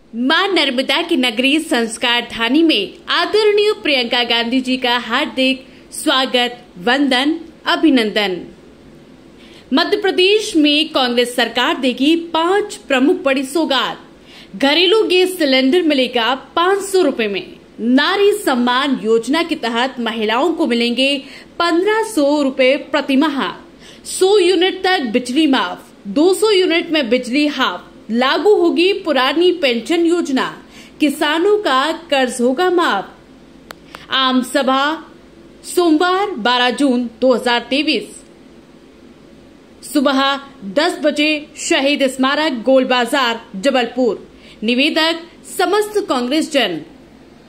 मां नर्मदा की नगरी संस्कार धानी में आदरणीय प्रियंका गांधी जी का हार्दिक स्वागत, वंदन, अभिनंदन। मध्य प्रदेश में कांग्रेस सरकार देगी 5 प्रमुख बड़ी सौगात। घरेलू गैस सिलेंडर मिलेगा 500 रुपए में। नारी सम्मान योजना के तहत महिलाओं को मिलेंगे 1500 रुपए प्रति माह। 100 यूनिट तक बिजली माफ, 200 यूनिट में बिजली हाफ। लागू होगी पुरानी पेंशन योजना, किसानों का कर्ज होगा माफ। आम सभा सोमवार 12 जून 2023 सुबह 10 बजे शहीद स्मारक गोल बाजार जबलपुर। निवेदक समस्त कांग्रेस जन।